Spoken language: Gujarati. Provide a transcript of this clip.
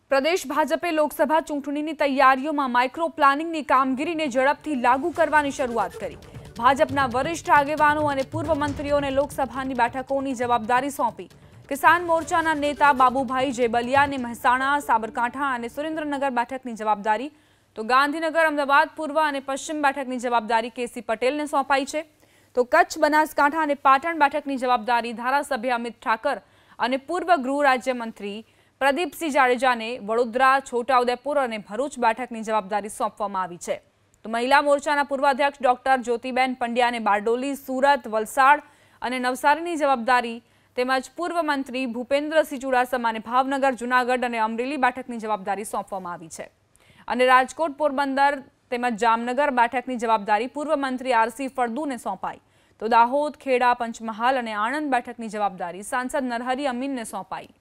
પ્રદેશ ભાજપે લોકસભા ચૂંટણીની તૈયારીઓમાં માઇક્રો પ્લાનિંગની કામગીરીને ઝડપથી લાગુ કરવાની શરૂઆત કરી। ભાજપના વરિષ્ઠ આગેવાનો અને પૂર્વ મંત્રીઓને લોકસભાની બેઠકોની જવાબદારી સોંપી। કિસાન મોરચાના નેતા બાબુભાઈ જેબલિયાને મહેસાણા, સાબરકાંઠા અને સુરેન્દ્રનગર બેઠકની જવાબદારી, તો ગાંધીનગર, અમદાવાદ પૂર્વ અને પશ્ચિમ બેઠકની જવાબદારી કેસી પટેલને સોંપાઈ છે। તો કચ્છ, બનાસકાંઠા અને પાટણ બેઠકની જવાબદારી ધારાસભ્ય અમિત ઠાકર અને પૂર્વ ગૃહ રાજ્યમંત્રી પ્રદીપસિંહ જાડેજાને વડોદરા, છોટાઉદેપુર અને ભરૂચ બેઠકની જવાબદારી સોંપવામાં આવી છે। તો મહિલા મોરચાના પૂર્વ અધ્યક્ષ ડોક્ટર જ્યોતિબેન પંડ્યાને બારડોલી, સુરત, વલસાડ અને નવસારીની જવાબદારી તેમજ પૂર્વ મંત્રી ભૂપેન્દ્રસિંહ ચુડાસમાને ભાવનગર, જૂનાગઢ અને અમરેલી બેઠકની જવાબદારી સોંપવામાં આવી છે। અને રાજકોટ, પોરબંદર તેમજ જામનગર બેઠકની જવાબદારી પૂર્વ મંત્રી આરસી ફળદુને સોંપાઈ। તો દાહોદ, ખેડા, પંચમહાલ અને આણંદ બેઠકની જવાબદારી સાંસદ નરહરી અમીનને સોંપાઈ।